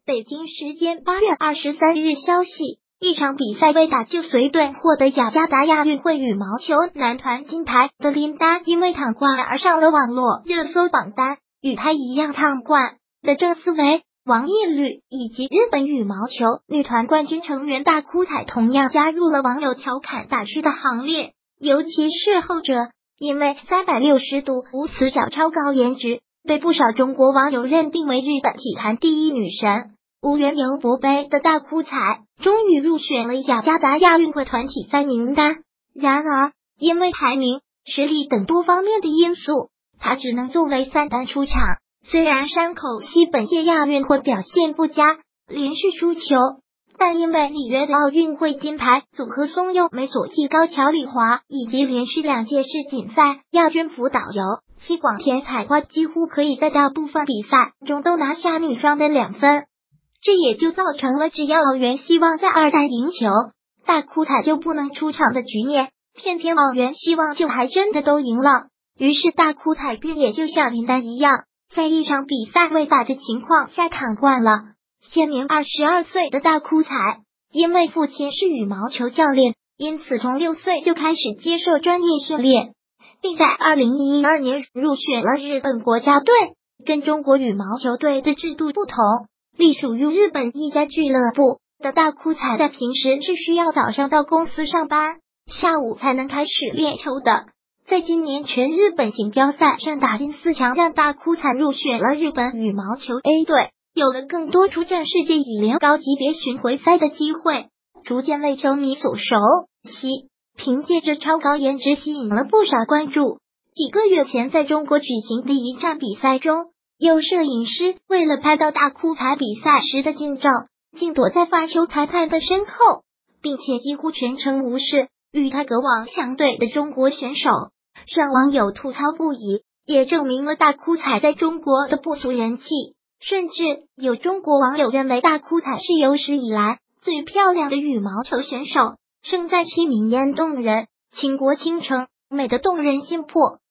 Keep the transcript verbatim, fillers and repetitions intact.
北京时间八月二十三日消息，一场比赛未打就随队获得雅加达亚运会羽毛球男团金牌的林丹，因为躺冠而上了网络热搜榜单。与他一样躺冠的郑思维、王懿律以及日本羽毛球女团冠军成员大哭彩同样加入了网友调侃打趣的行列，尤其是后者，因为三百六十度无死角超高颜值，被不少中国网友认定为日本体坛第一女神。无缘由伯杯的大哭彩终于入选了雅加达亚运会团体赛名单，然而因为排名、实力等多方面的因素，他只能作为三单出场。虽然山口茜本届亚运会表现不佳，连续输球，但因为里约的奥运会金牌组合松佑美佐纪高桥李华以及连续两届世锦赛亚军福岛由七广田彩花几乎可以在大部分比赛中都拿下女双的两分，这也就造成了只要奥原希望在二单赢球，大哭彩就不能出场的局面。偏偏奥原希望就还真的都赢了，于是大哭彩便也就像林丹一样，在一场比赛未打的情况下躺冠了。现年二十二岁的大哭彩，因为父亲是羽毛球教练，因此从六岁就开始接受专业训练，并在二零一二年入选了日本国家队。跟中国羽毛球队的制度不同，隶属于日本一家俱乐部的大哭彩在平时是需要早上到公司上班，下午才能开始练球的。在今年全日本锦标赛上打进四强，让大哭彩入选了日本羽毛球 A 队，有了更多出战世界羽联高级别巡回赛的机会，逐渐为球迷所熟悉。凭借着超高颜值吸引了不少关注。几个月前在中国举行的一场比赛中，有摄影师为了拍到大哭彩比赛时的近照，竟躲在发球裁判的身后，并且几乎全程无视与他隔网相对的中国选手，让网友吐槽不已，也证明了大哭彩在中国的不俗人气。甚至有中国网友认为大哭彩是有史以来最漂亮的羽毛球选手，胜在其明艳动人，倾国倾城，美得动人心魄。